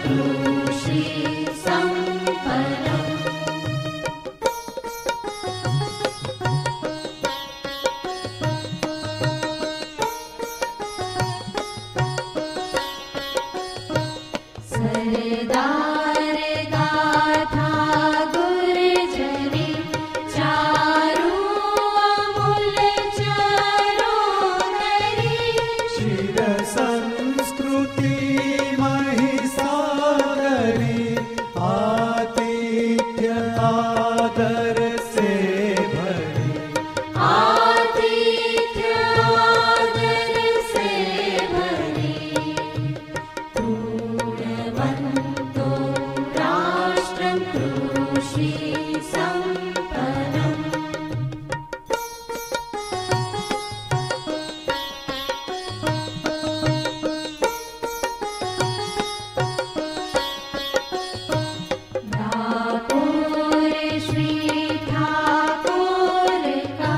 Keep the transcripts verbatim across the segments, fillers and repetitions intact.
कृषि सम्पन्नम्। सरदार गाथा गुर्जरी चारू अमूल चरोतरी। शिर संस्कृति महिसागरी आतिथ्य आदर से भरी। आतिथ्य आदर से भरी। पूर्णवन्तो राष्ट्रं कृषि सम्पन्नम्। ठाकुर श्री ठाकुर का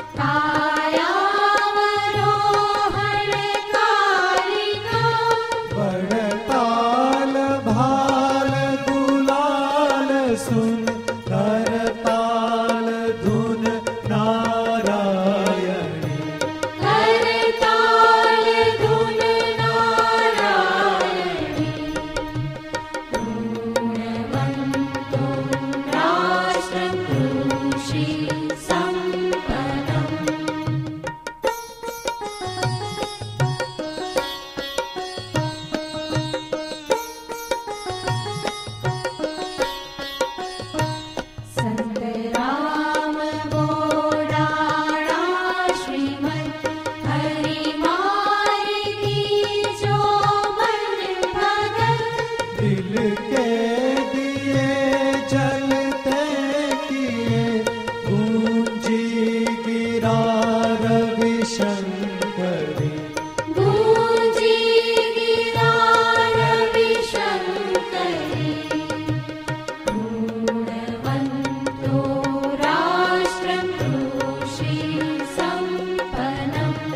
कायावरोहण कालिका। बड़ताल भाल गुलाल सुन करताल धुन नारायणी। करताल धुन नारायणी। पूर्णवन्तो राष्ट्रं कृषि सम्पन्नम्। संत राम बोडाणा श्रीमद् हरिमाई की जो मन भगत। दिल के दिए जलते किए गूंजी गिरा रविशंकरी। गूंजी गिरा रविशंकरी। पूर्णवन्तो राष्ट्रं कृषि सम्पन्नम्।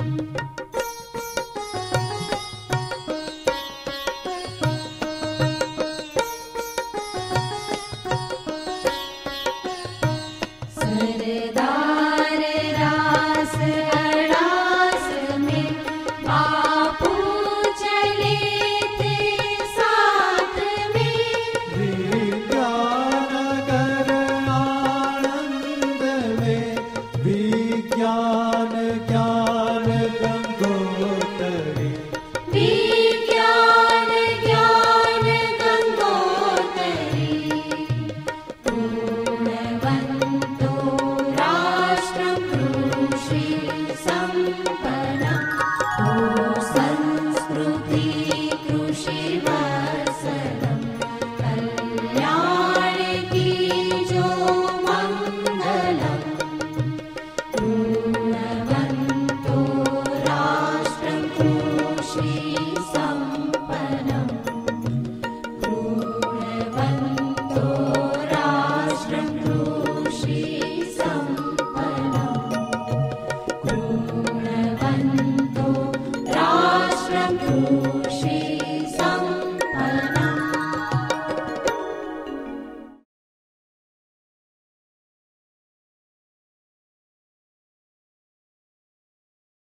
सरदार रास अड़ास में बापू चले थे साथ में। विज्ञानगर आनंद में विज्ञान ज्ञान गंगोतरी। विज्ञान ज्ञान गंगोतरी। पूर्णवन्तो राष्ट्रं कृषि सम्पन्नम्। ओ संस्कृति कृषि वत्सलम्। कल्याण की जो मंगलम्। पूर्णवन्तो राष्ट्रं कृषि